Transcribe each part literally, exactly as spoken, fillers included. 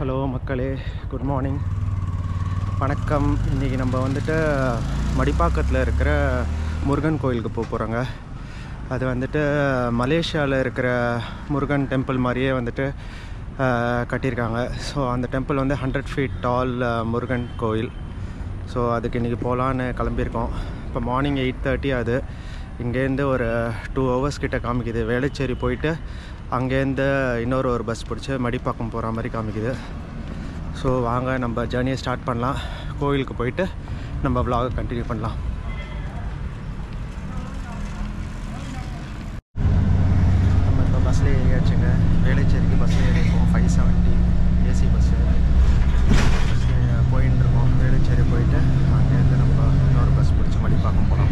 Hello மக்களே, good morning, வணக்கம். இன்றைக்கி நம்ம வந்துட்டு மடிப்பாக்கத்தில் இருக்கிற முருகன் கோயிலுக்கு போக போகிறோங்க. அது வந்துட்டு மலேசியாவில் இருக்கிற முருகன் டெம்பிள் மாதிரியே வந்துட்டு கட்டியிருக்காங்க. ஸோ அந்த டெம்பிள் வந்து ஹண்ட்ரட் ஃபீட் டால் முருகன் கோயில். ஸோ அதுக்கு இன்றைக்கி போகலான்னு கிளம்பியிருக்கோம். இப்போ மார்னிங் எயிட் தேர்ட்டி அது. இங்கேருந்து ஒரு டூ ஹவர்ஸ் கிட்ட காமிக்குது. வேளச்சேரி போயிட்டு அங்கேருந்து இன்னொரு ஒரு பஸ் பிடிச்சி மடிப்பாக்கம் போகிற மாதிரி காமிக்குது. ஸோ வாங்க நம்ம ஜேர்னியை ஸ்டார்ட் பண்ணலாம். கோயிலுக்கு போயிட்டு நம்ம vlog கண்டினியூ பண்ணலாம். நம்ம இப்போ பஸ்ஸில் ஏறியாச்சுங்க. வேளச்சேரிக்கு பஸ்ஸில் ஏறியிருக்கோம். ஃபைவ் செவன்ட்டி ஏசி பஸ்ஸு பஸ்ஸில் போயின்னு இருக்கோம். வேளச்சேரி போயிட்டு அங்கேருந்து நம்ம இன்னொரு பஸ் பிடிச்சி மடிப்பாக்கம் போகலாம்.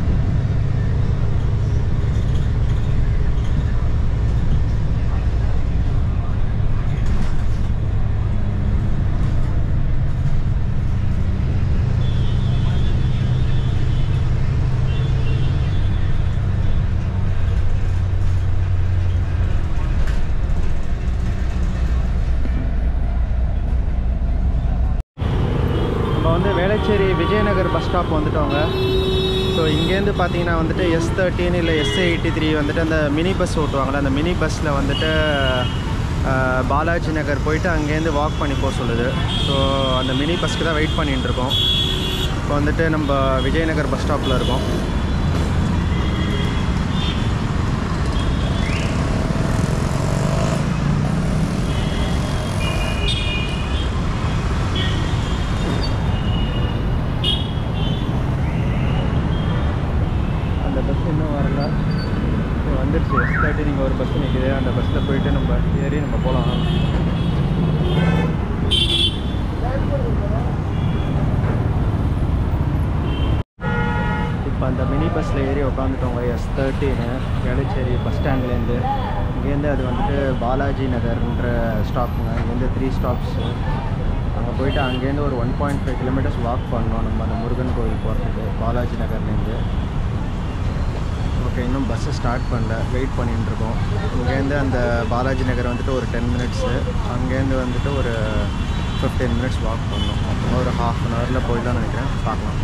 வந்து வேளச்சேரி விஜயநகர் பஸ் ஸ்டாப் வந்துட்டோங்க. ஸோ இங்கேருந்து பார்த்தீங்கன்னா வந்துட்டு எஸ் தேர்ட்டின் இல்லை எஸ் எயிட்டி த்ரீ வந்துட்டு அந்த மினி பஸ் ஓட்டுவாங்களே, அந்த மினி பஸ்ஸில் வந்துட்டு பாலாஜி நகர் போயிட்டு அங்கேருந்து வாக் பண்ணி போக சொல்லுது. ஸோ அந்த மினி பஸ்க்கு தான் வெயிட் பண்ணிகிட்டு இருக்கோம். இப்போ வந்துட்டு நம்ம விஜயநகர் பஸ் ஸ்டாப்பில் இருக்கோம். வந்துடுச்சு எஸ் தேர்ட்டி. நீங்கள் ஒரு பஸ் நிற்கிது, அந்த பஸ்ஸில் போயிட்டு நம்ம ஏறி நம்ம போகலாம். இப்போ அந்த மினி பஸ்ஸில் ஏறி உட்காந்துட்டோங்க. எஸ் தேர்ட்டின்னு வேளச்சேரி பஸ் ஸ்டாண்ட்லேருந்து. இங்கேருந்து அது வந்துட்டு பாலாஜி நகர்ன்ற ஸ்டாப்புங்க. இங்கேருந்து த்ரீ ஸ்டாப்ஸு. அங்கே போயிட்டு அங்கேருந்து ஒரு one point five kilometres walk பண்ணோம் நம்ம அந்த முருகன் கோயில் போகிறதுக்கு பாலாஜி நகர்லேருந்து. ஓகே, இன்னும் பஸ்ஸை ஸ்டார்ட் பண்ணல, வெயிட் பண்ணிகிட்டு இருக்கோம். இங்கேருந்து அந்த பாலாஜி நகர் வந்துட்டு ஒரு டென் மினிட்ஸு, அங்கேருந்து வந்துட்டு ஒரு ஃபிஃப்டீன் மினிட்ஸ் வாக் பண்ணணும். அப்புறம் ஒரு ஹாஃப் அன் ஹவரில் போயிடலாம்னு நினைக்கிறேன். பார்க்கலாம்.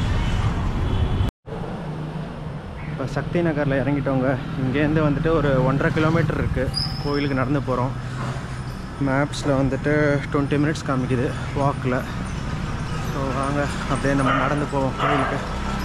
இப்போ சக்தி நகரில் இறங்கிட்டோங்க. இங்கேருந்து வந்துட்டு ஒரு ஒன்றரை கிலோமீட்டர் இருக்குது. கோயிலுக்கு நடந்து போகிறோம். மேப்ஸில் வந்துட்டு டுவெண்ட்டி மினிட்ஸ் காமிக்குது வாக்கில். ஸோ வாங்க அப்படியே நம்ம நடந்து போவோம் கோயிலுக்கு.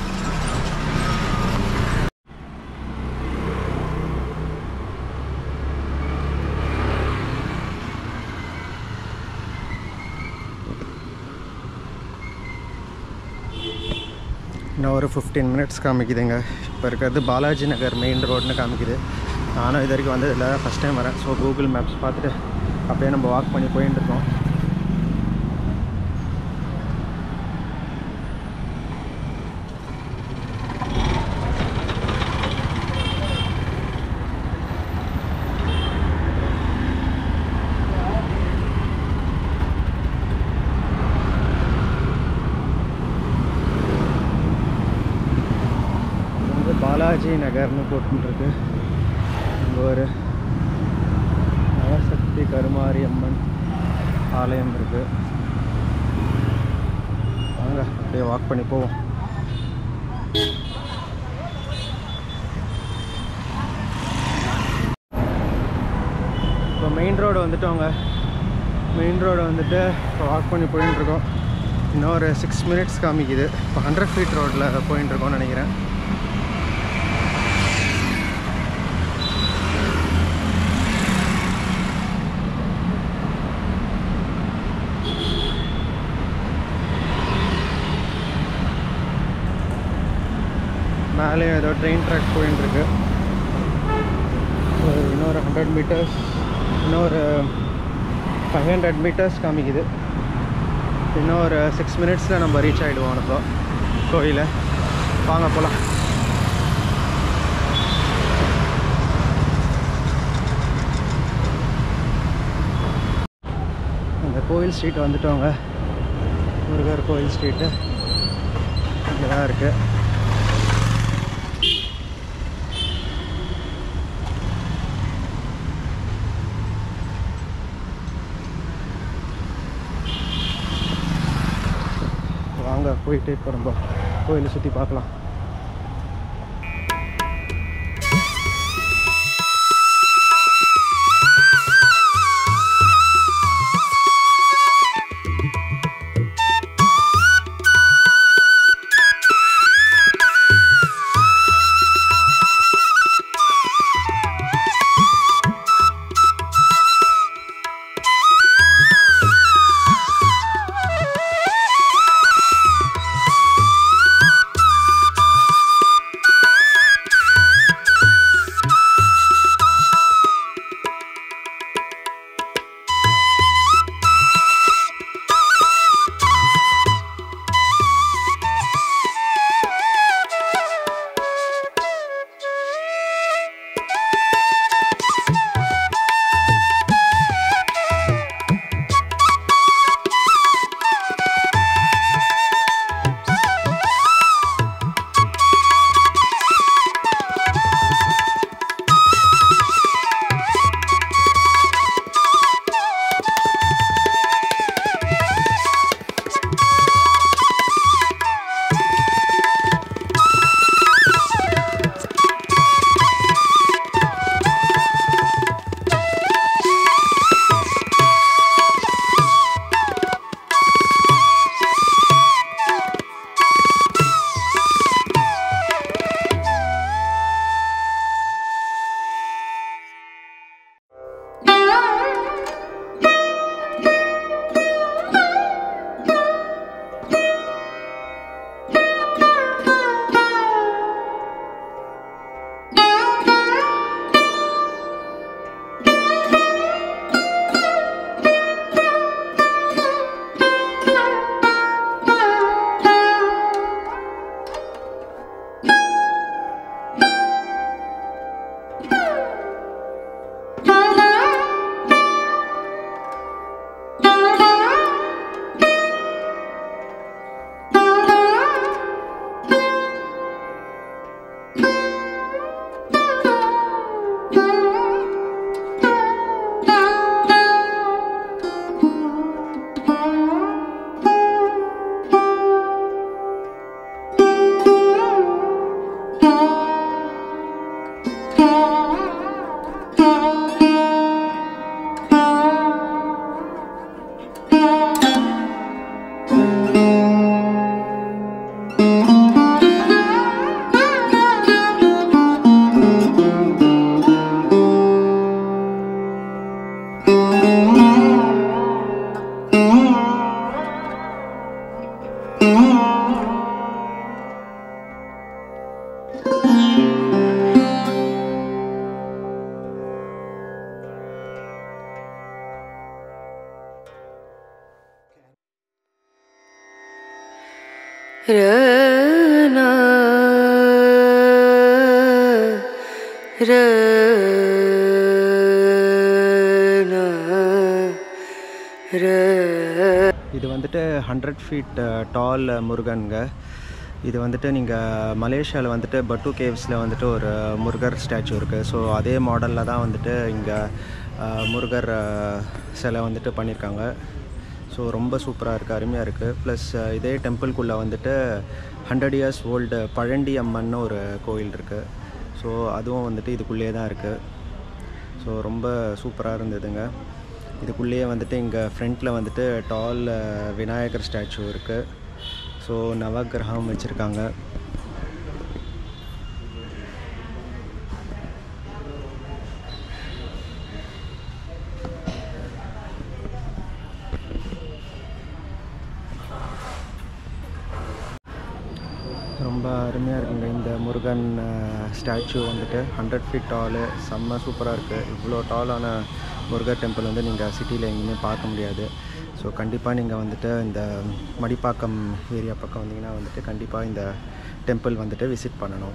இன்னும் ஒரு ஃபிஃப்டீன் மினிட்ஸ் காமிக்குதுங்க. இப்போ இருக்கிறது பாலாஜி நகர் மெயின் ரோடுன்னு காமிக்குது. நானும் இது வரைக்கும் வந்து இதில் ஃபஸ்ட் டைம் வரேன். ஸோ கூகுள் மேப்ஸ் பார்த்துட்டு அப்படியே நம்ம வாக் பண்ணி போயின்னு இருக்கோம். பாலாஜி நகர்னு போட்டுருக்கு. இங்கே ஒரு நவசக்தி கருமாரி அம்மன் ஆலயம் இருக்குது. வாங்க அப்படியே வாக் பண்ணி போவோம். இப்போ மெயின் ரோடு வந்துட்டோங்க. மெயின் ரோடு வந்துட்டு இப்போ வாக் பண்ணி போயின்ட்டுருக்கோம். இன்னும் ஒரு சிக்ஸ் மினிட்ஸ் காமிக்குது. இப்போ ஹண்ட்ரட் ஃபீட் ரோட்டில் போயின்ட்டுருக்கோம்னு நினைக்கிறேன். மேலே ஏதோ ட்ரெயின் ட்ராக் போயின்ட்டுருக்கு. ஒரு இன்னொரு ஹண்ட்ரட் மீட்டர்ஸ் இன்னொரு ஃபைவ் ஹண்ட்ரட் மீட்டர்ஸ் காமிக்குது. இன்னும் ஒரு சிக்ஸ் மினிட்ஸில் நம்ம ரீச் ஆகிடுவோம் இப்போ கோயிலை. வாங்க போகலாம். அந்த கோயில் ஸ்ட்ரீட் வந்துட்டோங்க. முருகர் கோயில் ஸ்ட்ரீட்டு இங்கே தான் இருக்குது. போயிட்டு இப்போ நம்ம கோயிலை சுற்றி பார்க்கலாம். ரனா ரனா ர இது வந்துட்டு ஹண்ட்ரட் ஃபீட் டால் முருகனுங்க. இது வந்துட்டு நீங்கள் மலேசியாவில் வந்துட்டு பட்டு கேவ்ஸில் வந்துட்டு ஒரு முருகர் ஸ்டாச்சு இருக்குது. ஸோ அதே மாடலில் தான் வந்துட்டு இங்கே முருகர் சிலை வந்துட்டு பண்ணியிருக்காங்க. ஸோ ரொம்ப சூப்பராக இருக்குது, அருமையாக இருக்குது. ப்ளஸ் இதே டெம்பிள்குள்ளே வந்துட்டு hundred years old Palandi Amman ஒரு கோயில் இருக்குது. ஸோ அதுவும் வந்துட்டு இதுக்குள்ளேயே தான் இருக்குது. ஸோ ரொம்ப சூப்பராக இருந்ததுங்க. இதுக்குள்ளேயே வந்துட்டு இங்கே ஃப்ரண்ட்டில் வந்துட்டு டால் விநாயகர் ஸ்டாச்சு இருக்குது. ஸோ நவகிரகம் வச்சுருக்காங்க. ரொம்ப அருமையாக இருக்குங்க. இந்த முருகன் ஸ்டாச்சு வந்துட்டு ஹண்ட்ரட் ஃபீட் டாலு, செம்ம சூப்பராக இருக்குது. இவ்வளோ டாலான முருகர் டெம்பிள் வந்து நீங்கள் சிட்டியில் எங்கேயுமே பார்க்க முடியாது. ஸோ கண்டிப்பாக நீங்கள் வந்துட்டு இந்த மடிப்பாக்கம் ஏரியா பக்கம் வந்தீங்கன்னா வந்துட்டு கண்டிப்பாக இந்த டெம்பிள் வந்துட்டு விசிட் பண்ணணும்.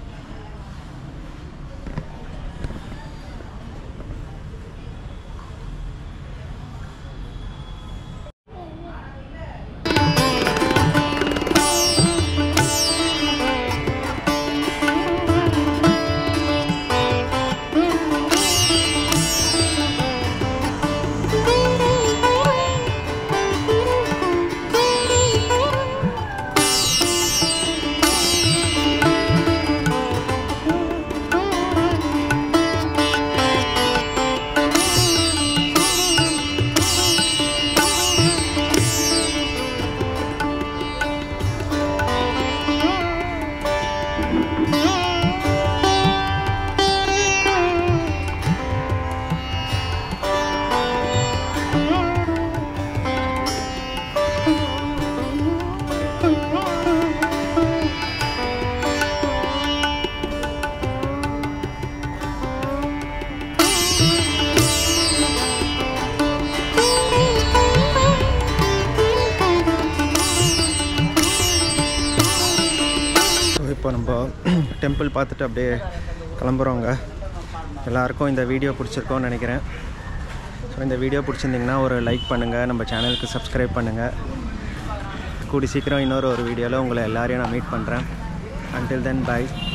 டெம்பிள் பார்த்துட்டு அப்படியே கிளம்புறோங்க. எல்லாருக்கும் இந்த வீடியோ பிடிச்சிருக்கோன்னு நினைக்கிறேன். ஸோ இந்த வீடியோ பிடிச்சிருந்திங்கன்னா ஒரு லைக் பண்ணுங்கள், நம்ம சேனலுக்கு சப்ஸ்கிரைப் பண்ணுங்கள். கூடி சீக்கிரம் இன்னொரு ஒரு வீடியோவில் உங்களை எல்லாரையும் நான் மீட் பண்ணுறேன். Until then, bye.